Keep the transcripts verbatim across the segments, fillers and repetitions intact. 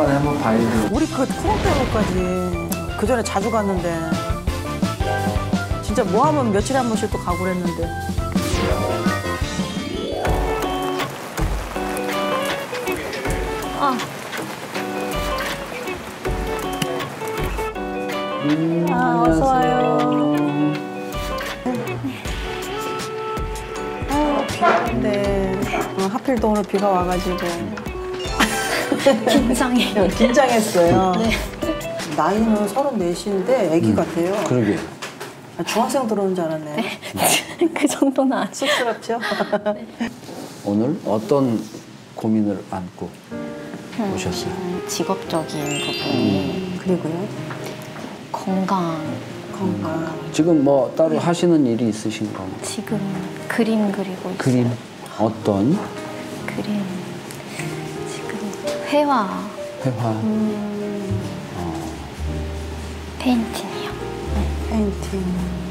간에 한번 봐야 돼. 우리 그 쿠롱테로까지 그 전에 자주 갔는데 진짜 뭐 하면 며칠에 한 번씩 또 가고 그랬는데. 아. 음, 아, 어서 와요. 아, 비가 온대. 어, 하필 또 오늘 비가 와가지고. 긴장해요. 긴장했어요. 네. 나이는 서른넷인데 애기 음, 같아요. 그러게. 아, 중학생 들어오는 줄 알았네. 네. 그 정도는 아니에요. 쑥스럽죠? 네. 오늘 어떤 고민을 안고 음, 오셨어요? 직업적인 부분이 음, 그리고요? 건강. 건강. 지금 뭐 따로 하시는 일이 있으신 건가요? 지금 그림 그리고 있어요. 그림? 어떤? 그림. 지금 회화. 회화? 음, 어. 페인팅이요. 페인팅.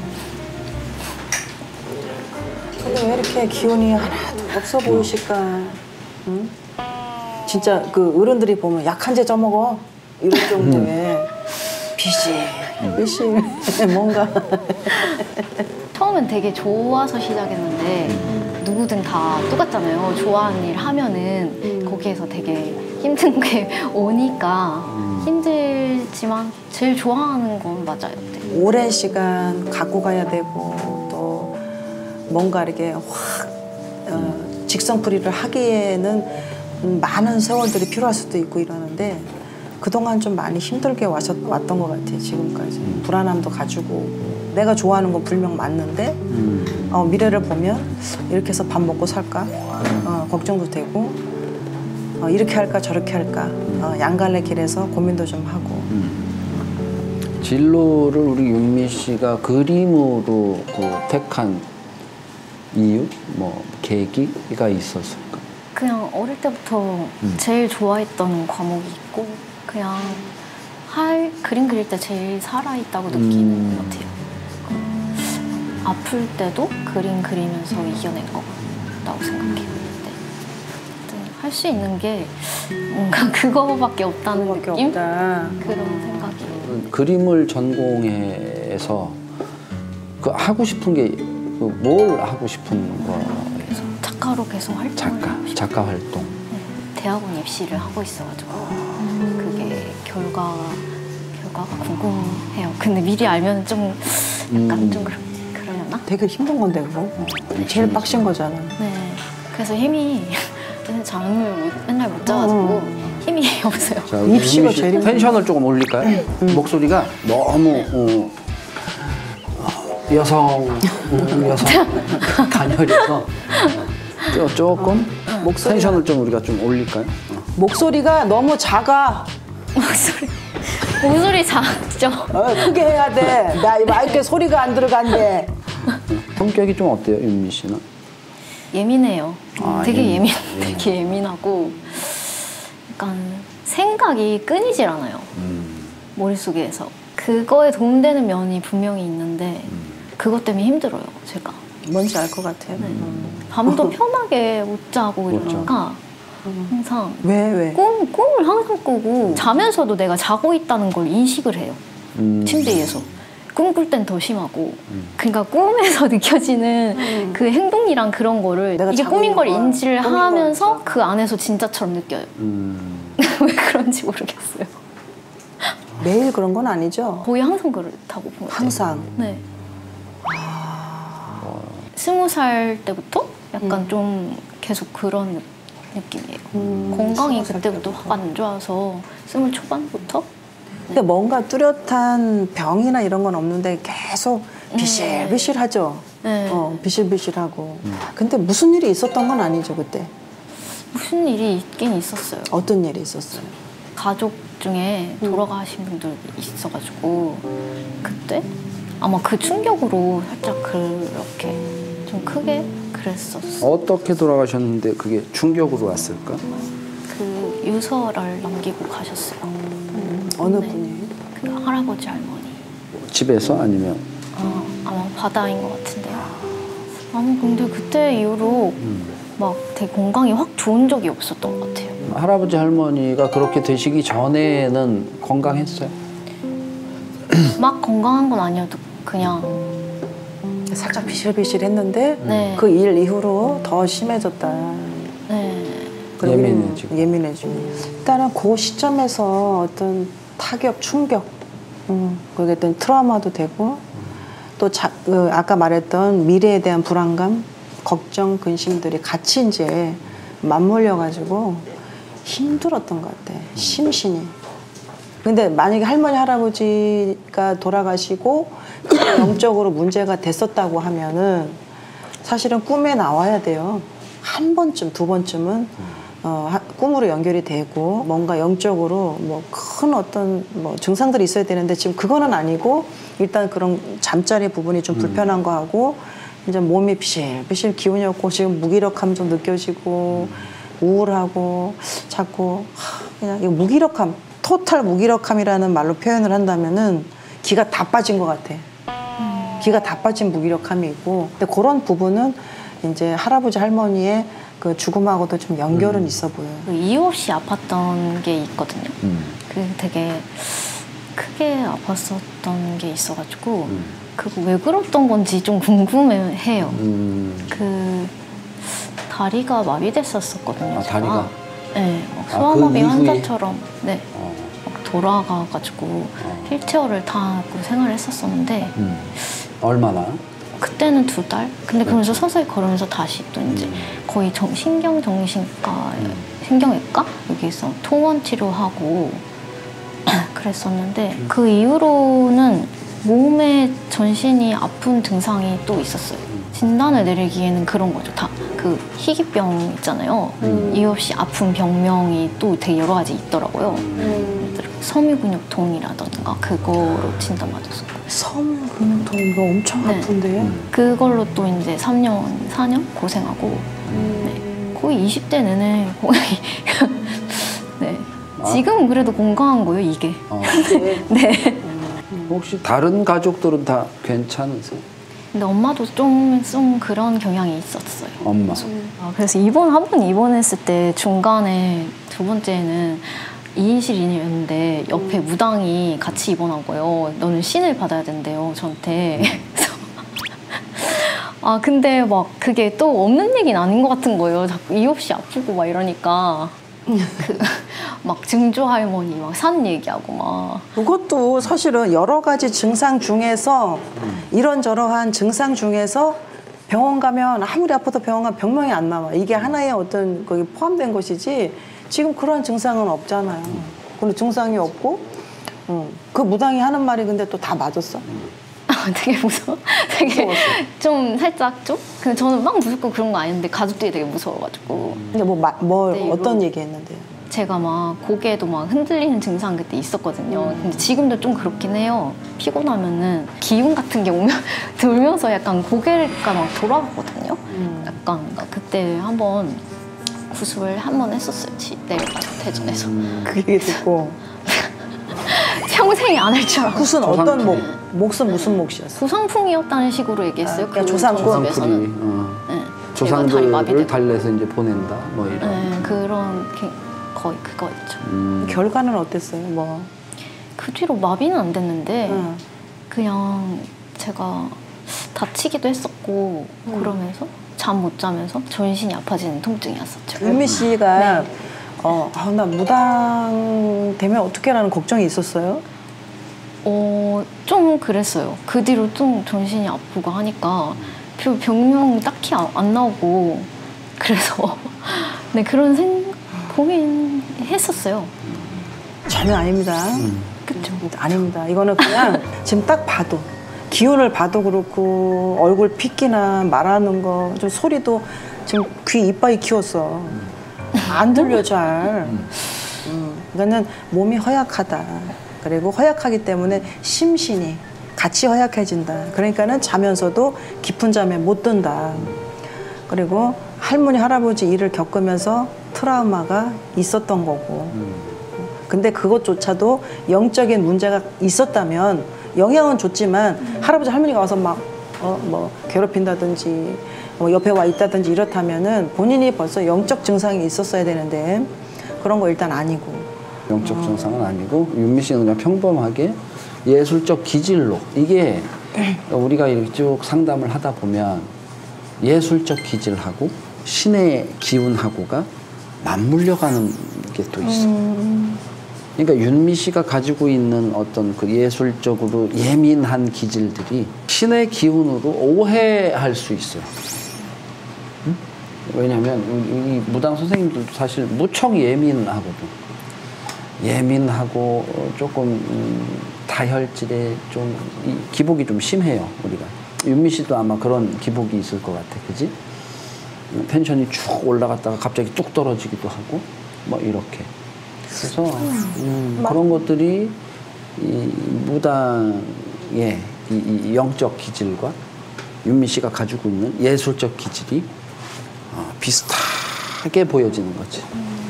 근데 왜 이렇게 기운이 하나도 없어 보이실까? 응? 진짜 그 어른들이 보면 약한제 쪄먹어 이럴 정도의 비실 비실 뭔가. 처음엔 되게 좋아서 시작했는데 누구든 다 똑같잖아요. 좋아하는 일 하면은 음. 거기에서 되게 힘든 게 오니까 음. 힘들지만 제일 좋아하는 건 맞아요. 네. 오랜 시간 갖고 가야 되고 또 뭔가 이렇게 확 어, 직성풀이를 하기에는 많은 세월들이 필요할 수도 있고 이러는데 그동안 좀 많이 힘들게 와셨, 왔던 것 같아요. 지금까지. 음. 불안함도 가지고 오고. 내가 좋아하는 건 분명 맞는데 음. 어, 미래를 보면 이렇게 해서 밥 먹고 살까? 어, 걱정도 되고 어, 이렇게 할까 저렇게 할까? 어, 양갈래 길에서 고민도 좀 하고. 음. 진로를 우리 윤미 씨가 그림으로 그 택한 이유? 뭐 계기가 있었을까? 그냥 어릴 때부터 음. 제일 좋아했던 과목이 있고 그냥 할 그림 그릴 때 제일 살아있다고 느끼는 음. 것 같아요. 음, 아플 때도 그림 그리면서 이겨낸 것 같다고 생각해요. 할 수 있는 게 뭔가 그거밖에 없다는 그거밖에 느낌? 없다. 그런 생각이. 그림을 전공해서 그 하고 싶은 게 뭘 하고 싶은 거예요? 작가로 계속 활동을 작가, 하고 싶어요. 작가 활동. 네, 대학원 입시를 하고 있어가지고 그게 결과 결과가 궁금해요. 근데 미리 알면 좀 약간 음. 좀 그러, 그러려나? 되게 힘든 건데 그거. 제일 빡신 거잖아. 네. 그래서 힘이 잠을 맨날 못 자가지고 힘이 없어요. 자, 입시가 윤미 씨 제일 힘들어. 텐션을 조금 올릴까요? 목소리가 너무 어, 어, 여성, 음, 여성 가녀려서 조- 조금 목소리가- 텐션을 좀 우리가 좀 올릴까요? 어. 목소리가 너무 작아. 목소리 목소리 작죠? 어, 크게 해야 돼. 나 이 마이크에 소리가 안 들어간대. 성격이 좀 어때요, 윤미 씨는? 예민해요. 아, 되게 예민- 예민, 되게 예민하고 약간 생각이 끊이질 않아요. 음. 머릿속에서. 그거에 도움되는 면이 분명히 있는데 그것 때문에 힘들어요, 제가. 뭔지 알 것 같아. 네. 음. 밤도 편하게 못 자고 못 이러니까 항상 왜 왜? 꿈, 꿈을 항상 꾸고 자면서도 내가 자고 있다는 걸 인식을 해요. 음. 침대 위에서. 꿈꿀 땐 더 심하고 그러니까 꿈에서 느껴지는 음. 그 행동이랑 그런 거를 내가 이게 자고 꿈인 있는 걸 거야. 인지를 꿈인 하면서 거니까. 그 안에서 진짜처럼 느껴요. 음. 왜 그런지 모르겠어요. 매일 그런 건 아니죠? 거의 항상 그렇다고 본 것 같아요. 항상. 네. 스무 살 때부터 약간 음. 좀 계속 그런 느- 느낌이에요. 음, 건강이 스무 살 그때부터 확 안 좋아서 스물 초반부터 근데 뭔가 뚜렷한 병이나 이런 건 없는데 계속 비실비실하죠. 네. 어, 비실비실하고. 근데 무슨 일이 있었던 건 아니죠 그때? 무슨 일이 있긴 있었어요. 어떤 일이 있었어요? 가족 중에 돌아가신 분들이 있어가지고 그때 아마 그 충격으로 살짝 그렇게 좀 크게 그랬었어. 어떻게 돌아가셨는데 그게 충격으로 왔을까? 그 유서를 남기고 가셨어요. 음, 어느 네. 분이? 그 할아버지 할머니. 집에서 아니면? 어, 아마 바다인 것 같은데요. 아무 근데 그때 이후로 음. 막 되게 건강이 확 좋은 적이 없었던 것 같아요. 할아버지 할머니가 그렇게 되시기 전에는 건강했어요? 막 건강한 건 아니어도 그냥 살짝 비실비실했는데 네. 그 일 이후로 더 심해졌다. 네. 그리고 예민해지고. 예민해지고. 일단은 그 시점에서 어떤 타격, 충격, 음, 그게 어떤 트라우마도 되고 또 자, 그 아까 말했던 미래에 대한 불안감, 걱정, 근심들이 같이 이제 맞물려가지고 힘들었던 것 같아. 심신이. 근데 만약에 할머니, 할아버지가 돌아가시고 영적으로 문제가 됐었다고 하면은 사실은 꿈에 나와야 돼요. 한 번쯤, 두 번쯤은 어, 하, 꿈으로 연결이 되고 뭔가 영적으로 뭐 큰 어떤 뭐 증상들이 있어야 되는데 지금 그거는 아니고 일단 그런 잠자리 부분이 좀 불편한 거 하고 이제 몸이 비실비실 기운이 없고 지금 무기력함 좀 느껴지고 우울하고 자꾸 하, 그냥 이 무기력함, 토탈 무기력함이라는 말로 표현을 한다면은 기가 다 빠진 것 같아. 기가 다 빠진 무기력함이 있고 근데 그런 부분은 이제 할아버지 할머니의 그 죽음하고도 좀 연결은 음. 있어 보여요. 그 이유 없이 아팠던 게 있거든요. 음. 그 되게 크게 아팠었던 게 있어가지고 음. 그거 왜 그랬던 건지 좀 궁금해해요. 음. 그 다리가 마비됐었었거든요. 아, 제가. 다리가? 네, 막 아, 소아마비 그 이후에? 환자처럼 네, 어. 막 돌아가가지고 어. 휠체어를 타고 생활했었었는데 음. 얼마나? 그때는 두 달? 근데 그러면서 서서히 걸으면서 다시 또 이제 음. 거의 정, 신경정신과, 음. 신경외과? 여기서 통원 치료하고 그랬었는데 그 이후로는 몸에 전신이 아픈 증상이 또 있었어요. 진단을 내리기에는 그런 거죠. 다 그 희귀병 있잖아요. 음. 이유 없이 아픈 병명이 또 되게 여러 가지 있더라고요. 음. 섬유근육통이라던가 그거로 진단받았어요. 섬유근육통 이거 엄청 네. 아픈데. 음. 그걸로 또 이제 삼 년, 사 년 고생하고 네. 거의 이십 대 내내 거의 네. 아. 지금은 그래도 건강한 거예요, 이게. 어. 네. 혹시 다른 가족들은 다 괜찮으세요? 근데 엄마도 좀, 좀 그런 경향이 있었어요. 엄마. 아, 그래서 입원, 한 번 입원했을 때 중간에 두 번째는 이 인실이었는데 옆에 무당이 같이 입원한 거예요. 너는 신을 받아야 된대요, 저한테. 그래서 아, 근데 막 그게 또 없는 얘기는 아닌 것 같은 거예요. 자꾸 이유 없이 아프고 막 이러니까. 그, 막 증조 할머니 막 산 얘기하고 막. 그것도 사실은 여러 가지 증상 중에서 이런저러한 증상 중에서 병원 가면 아무리 아파도 병원 가면 병명이 안 나와. 이게 하나의 어떤 거기 포함된 것이지 지금 그런 증상은 없잖아요. 근데 증상이 없고 음, 그 무당이 하는 말이 근데 또 다 맞았어. 되게 무서워. 되게 무서웠어. 좀 살짝 좀? 근데 저는 막 무섭고 그런 거 아닌데 가족들이 되게 무서워가지고. 근데 뭐, 마, 뭐 네, 어떤 이거- 얘기 했는데요? 제가 막 고개도 막 흔들리는 증상 그때 있었거든요. 근데 지금도 좀 그렇긴 해요. 피곤하면은 기운 같은 게 오면 들면서 약간 고개가 막 돌아가거든요. 약간 그때 한번 구술을 한 번 했었어요. 지- 내려가서 대전에서. 그 얘기 듣고 평생에 안 할 줄 알고. 굿은 어떤 조상풍. 목? 목은 무슨 목이었어? 조상풍이었다는 식으로 얘기했어요. 아, 그러니까 조상풍. 조상풀이. 집에서는. 어. 네, 제가 다리 조상들을 마비되고. 달래서 이제 보낸다. 뭐 이런. 네, 그런 게 거의 그거였죠. 음. 결과는 어땠어요? 뭐 그 뒤로 마비는 안 됐는데 응. 그냥 제가 다치기도 했었고 그러면서 잠 못 자면서 전신이 아파지는 통증이었었죠. 윤미 씨가 네. 어, 아, 나 무당 되면 어떡해라는 걱정이 있었어요? 어, 좀 그랬어요. 그 뒤로 좀 전신이 아프고 하니까 별 병명이 딱히 안, 안 나오고 그래서 네, 그런 생 고민했었어요. 전혀 아닙니다. 그쵸? 아닙니다. 이거는 그냥 지금 딱 봐도 기운을 봐도 그렇고 얼굴 핏기나 말하는 거 좀 소리도 지금 귀 이빨이 키웠어. 안 들려 잘. 음, 이거는 몸이 허약하다. 그리고 허약하기 때문에 심신이 같이 허약해진다. 그러니까는 자면서도 깊은 잠에 못 든다. 그리고 할머니 할아버지 일을 겪으면서 트라우마가 있었던 거고. 근데 그것조차도 영적인 문제가 있었다면 영향은 줬지만 할아버지 할머니가 와서 막 어, 뭐 괴롭힌다든지 뭐 옆에 와 있다든지 이렇다면은 본인이 벌써 영적 증상이 있었어야 되는데 그런 거 일단 아니고. 영적 증상은 아니고 윤미 씨는 그냥 평범하게 예술적 기질로 이게 우리가 이렇게 쭉 상담을 하다 보면 예술적 기질하고 신의 기운하고가 맞물려가는 게 또 있어. 음. 그러니까 윤미 씨가 가지고 있는 어떤 그 예술적으로 예민한 기질들이 신의 기운으로 오해할 수 있어요. 응? 왜냐하면 이 무당 선생님들도 사실 무척 예민하거든. 예민하고 조금 음, 다혈질에 좀 이, 기복이 좀 심해요. 우리가 윤미 씨도 아마 그런 기복이 있을 것 같아, 그지? 텐션이 쭉 올라갔다가 갑자기 뚝 떨어지기도 하고 뭐 이렇게. 그래서 음, 그런 것들이 이 무당의 이, 이 영적 기질과 윤미 씨가 가지고 있는 예술적 기질이 어, 비슷하게 보여지는 거지.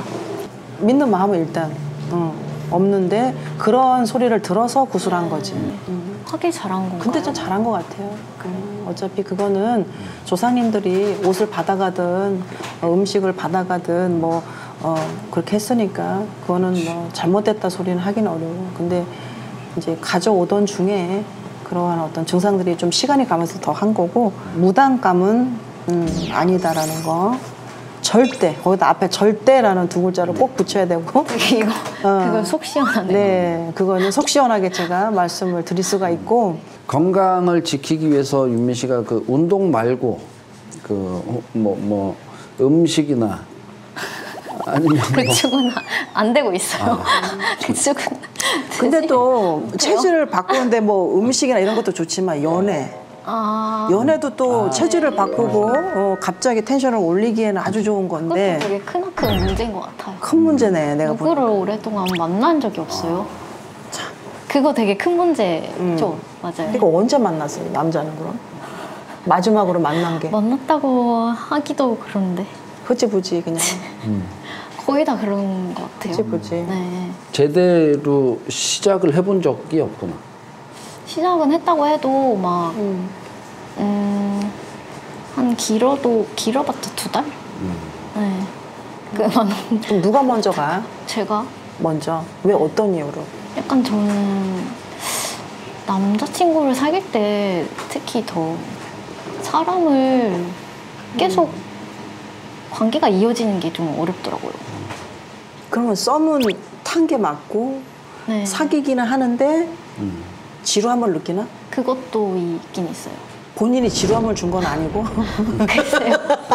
믿는 마음은 일단 어, 없는데 그런 소리를 들어서 구술한 거지. 음. 하길 잘한 건가요? 근데 좀 잘한 것 같아요. 음, 어차피 그거는 조상님들이 옷을 받아가든 어, 음식을 받아가든 뭐 어, 그렇게 했으니까 그거는 뭐 잘못됐다 소리는 하긴 어려워. 근데 이제 가져오던 중에 그러한 어떤 증상들이 좀 시간이 가면서 더 한 거고 무당감은 음, 아니다라는 거. 절대 거기다 앞에 절대라는 두 글자를 꼭 붙여야 되고 이거 어. 그걸 속 시원하네. 네, 그거는 속 시원하게 제가 말씀을 드릴 수가 있고 건강을 지키기 위해서 윤미 씨가 그 운동 말고 그 뭐 뭐 음식이나 아니면 뭐 백축은 안 되고 있어요. 백축은. 근데 또 체질을 바꾸는데 뭐 음식이나 이런 것도 좋지만 연애 아, 연애도 또 체질을 바꾸고 어, 갑자기 텐션을 올리기에는 아주 좋은 그것도 건데 되게 크나큰 문제인 것 같아요. 큰 문제네 내가 보니까. 누구를 오랫동안 만난 적이 없어요. 그거 되게 큰 문제죠. 맞아요. 이거 언제 만났어요 남자는 그럼? 마지막으로 만난 게 만났다고 하기도 그런데 흐지부지 그냥 거의 다 그런 것 같아요. 흐지부지. 네. 제대로 시작을 해본 적이 없구나. 시작은 했다고 해도 막 음. 음, 한 길어도 길어봤자 두 달? 음. 네. 그만 그럼 누가 먼저 가? 제가 먼저 왜 어떤 이유로? 약간 저는 남자친구를 사귈 때 특히 더 사람을 계속 관계가 이어지는 게 좀 어렵더라고요. 그러면 썸은 탄 게 맞고 네. 사귀기는 하는데 음. 지루함을 느끼나? 그것도 있긴 있어요. 본인이 지루함을 준 건 아니고 글쎄요.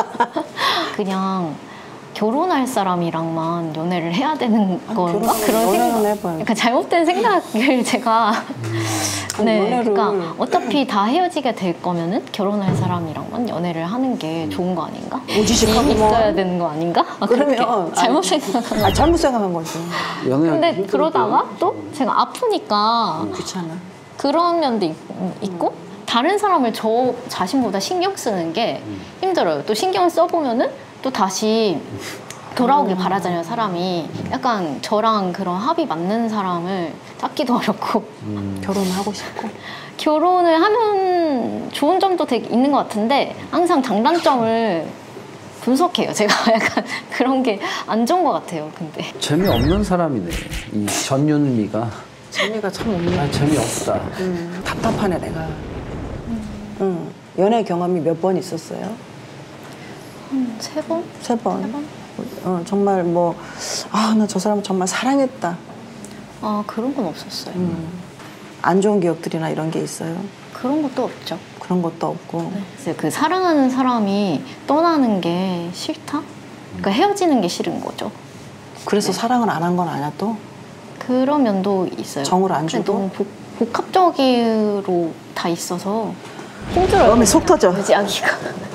그냥 결혼할 사람이랑만 연애를 해야 되는 아, 건가? 결혼은 그런 연애는 생각. 해봐요. 약간 잘못된 생각을 제가 네, 연애를- 그러니까 어차피 다 헤어지게 될 거면은 결혼할 사람이랑만 연애를 하는 게 좋은 거 아닌가? 오지식하구만. 이- 있어야 되는 거 아닌가? 막 그렇게 그러면 잘못 아니, 생각한. 아, 잘못 생각한 거지. 연애 근데 그러다가 또 제가 아프니까 귀찮아. 그런 면도 있, 있고 다른 사람을 저 자신보다 신경 쓰는 게 힘들어요. 또 신경을 써보면은 또 다시 돌아오길 바라잖아요, 사람이. 약간 저랑 그런 합이 맞는 사람을 찾기도 어렵고 결혼하고 싶고. 결혼을 하면 좋은 점도 되게 있는 것 같은데 항상 장단점을 분석해요. 제가 약간 그런 게 안 좋은 것 같아요, 근데. 재미없는 사람이네. 이 전윤미가 재미가 참 없네. 아 재미없다. 음, 답답하네 내가. 음, 연애 경험이 몇 번 있었어요? 한 세 번? 세 번. 세 번? 어, 정말 뭐, 아, 나 저 사람 정말 사랑했다. 아, 그런 건 없었어요. 음, 안 좋은 기억들이나 이런 게 있어요. 그런 것도 없죠. 그런 것도 없고. 그래서 그 사랑하는 사람이 떠나는 게 싫다? 그러니까 헤어지는 게 싫은 거죠. 그래서 사랑을 안 한 건 아니야 또? 그런 면도 있어요. 정을 안 근데 줘도? 너무 복, 복합적으로 다 있어서 힘들어요. 음이 속 터져. 유지하기가.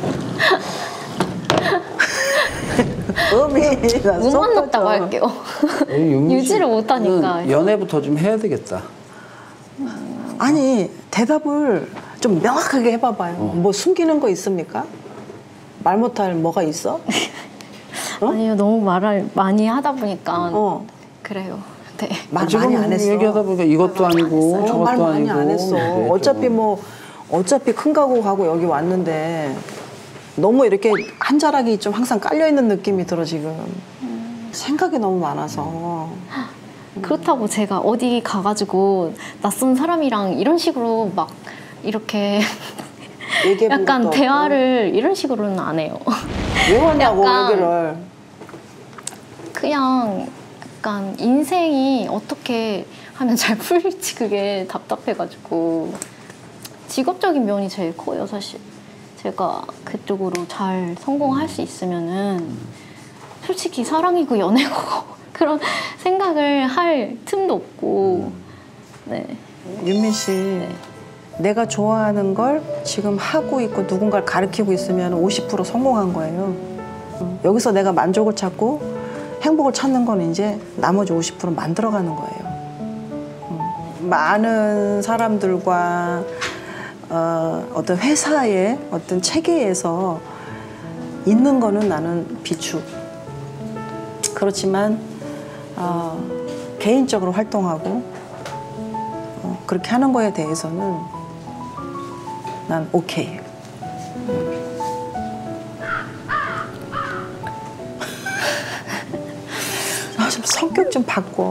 음이 못 만났다고 할게요. 유지를 못하니까. 연애부터 좀 해야 되겠다. 아니 대답을 좀 명확하게 해봐봐요. 어. 뭐 숨기는 거 있습니까? 말 못할 뭐가 있어? 어? 아니요, 너무 말을 많이 하다 보니까 어. 그래요. 네. 말 지금 많이 안 했어. 얘기하다 보니까 이것도 아니고 어, 저것도 말 많이 아니고. 안 했어. 네, 어차피 조금. 뭐 어차피 큰 가구 가고 여기 왔는데 너무 이렇게 한 자락이 좀 항상 깔려 있는 느낌이 들어 지금. 생각이 너무 많아서. 그렇다고 제가 어디 가가지고 낯선 사람이랑 이런 식으로 막 이렇게 얘기해본 약간 것도 대화를 이런 식으로는 안 해요. 없고. 왜 왔냐고 약간 여기를. 그냥 약간 인생이 어떻게 하면 잘 풀릴지 그게 답답해가지고 직업적인 면이 제일 커요, 사실. 제가 그쪽으로 잘 성공할 수 있으면은 솔직히 사랑이고 연애고 그런 생각을 할 틈도 없고. 네. 윤민 씨, 네. 내가 좋아하는 걸 지금 하고 있고 누군가를 가르치고 있으면 오십 퍼센트 성공한 거예요. 어, 여기서 내가 만족을 찾고 행복을 찾는 건 이제 나머지 오십 퍼센트 만들어가는 거예요. 어, 많은 사람들과 어, 어떤 회사의 어떤 체계에서 있는 거는 나는 비추. 그렇지만 어, 개인적으로 활동하고 어, 그렇게 하는 거에 대해서는 난 오케이. 아, 좀 성격 좀 바꿔.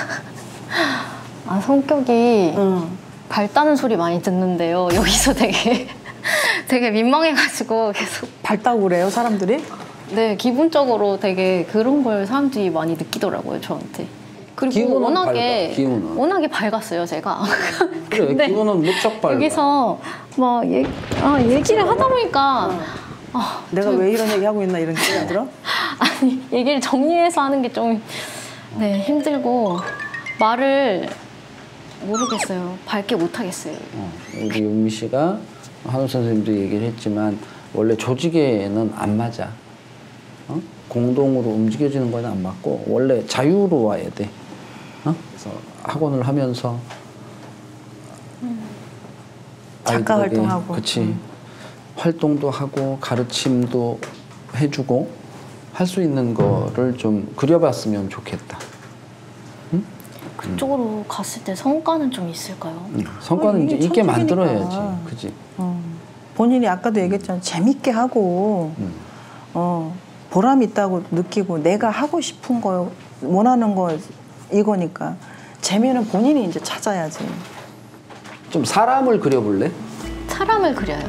아, 성격이 응. 밝다는 소리 많이 듣는데요. 여기서 되게 되게 민망해가지고 계속. 밝다고 그래요, 사람들이? 네, 기분적으로 되게 그런 걸 사람들이 많이 느끼더라고요, 저한테. 그리고 기분은 워낙에 밝아, 기분은. 워낙에 밝았어요, 제가. 그래, 근데 기분은 무척 밝아. 여기서 막 얘기, 아, 얘기를 하다 보니까 아, 내가 왜 이런 얘기 하고 있나 이런 생각이 들어? 아니 얘기를 정리해서 하는 게 좀 네, 힘들고 말을 모르겠어요. 밝게 못 하겠어요. 어, 우리 윤미 씨가 한우 선생님도 얘기를 했지만 원래 조직에는 안 맞아. 어? 공동으로 움직여지는 건 안 맞고 원래 자유로워야 돼. 어? 그래서 학원을 하면서 음. 작가 아이들에게, 활동하고. 그치. 음. 활동도 하고 가르침도 해주고 할 수 있는 거를 좀 그려봤으면 좋겠다. 응? 그쪽으로 갔을 때 성과는 좀 있을까요? 응. 성과는 어, 이제 이게 있게 천직이니까. 만들어야지. 그지? 어. 본인이 아까도 얘기했잖아. 재밌게 하고 응. 어, 보람 있다고 느끼고 내가 하고 싶은 거 원하는 거 이거니까 재미는 본인이 이제 찾아야지. 좀 사람을 그려볼래? 사람을 그려요.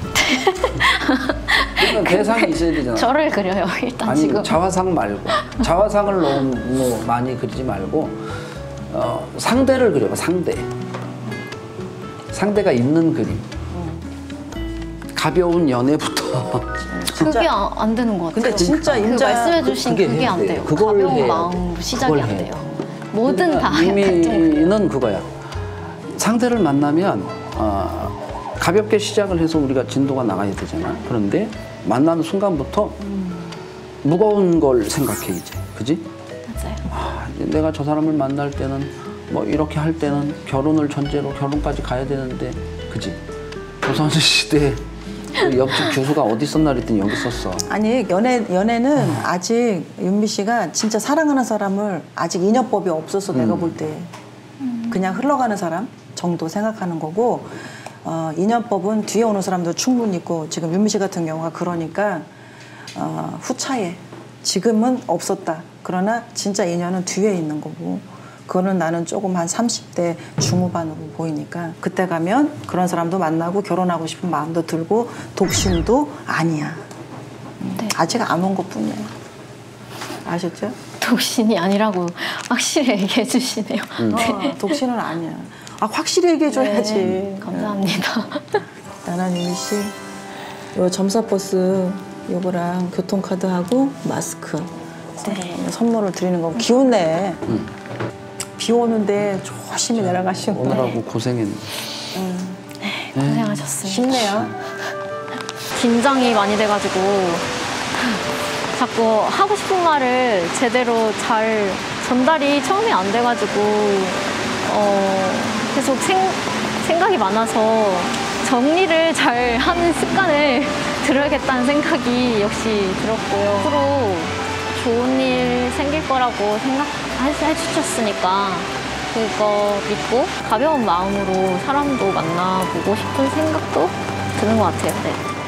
그러면 대상이 있어야 되잖아. 저를 그려요, 일단 아니 지금. 자화상 말고 자화상을 너무 많이 그리지 말고 어, 상대를 그려봐. 상대 상대가 있는 그림. 가벼운 연애부터 그게 안, 안 되는 것 같아요. 근데 진짜 그 인자 말씀해주신 그게 그게 해야 안 돼요. 돼요. 그걸 가벼운 해야 마음으로 시작이 그걸 안 해야 돼요. 돼. 뭐든 다 약간 좀 의미는 그거야. 상대를 만나면 어, 가볍게 시작을 해서 우리가 진도가 나가야 되잖아. 그런데 만나는 순간부터 무거운 걸 생각해 이제, 그지? 맞아요. 아, 이제 내가 저 사람을 만날 때는 뭐 이렇게 할 때는 결혼을 전제로 결혼까지 가야 되는데, 그지? 조선시대 그 옆집 교수가 어디 썼나 그랬더니 여기 썼어. 아니 연애 연애는 아직 윤미 씨가 진짜 사랑하는 사람을 아직 인연법이 없어서 내가 볼 때 그냥 흘러가는 사람 정도 생각하는 거고, 어, 인연법은 뒤에 오는 사람도 충분히 있고 지금 윤미 씨 같은 경우가 그러니까 어, 후차에 지금은 없었다. 그러나 진짜 인연은 뒤에 있는 거고, 그거는 나는 조금 한 삼십 대 중후반으로 보이니까 그때 가면 그런 사람도 만나고 결혼하고 싶은 마음도 들고 독신도 아니야. 네. 아직 안 온 것뿐이야. 아셨죠? 독신이 아니라고 확실히 얘기해 주시네요. 어, 독신은 아니야. 아, 확실히 얘기해줘야지. 네, 감사합니다. 나는 유미 씨, 요 점사버스 요거랑 교통카드하고 마스크 네. 선물을 드리는 거. 기운 내. 응. 비 오는데 조심히 내려가시고. 오늘하고 고생했네. 네, 고생하셨어요. 힘내요. 긴장이 많이 돼가지고 자꾸 하고 싶은 말을 제대로 잘 전달이 처음에 안 돼가지고 어, 계속 생, 생각이 많아서 정리를 잘 하는 습관을 들어야겠다는 생각이 역시 들었고요. 앞으로 좋은 일 생길 거라고 생각해주셨으니까 그거 믿고 가벼운 마음으로 사람도 만나보고 싶은 생각도 드는 것 같아요. 네.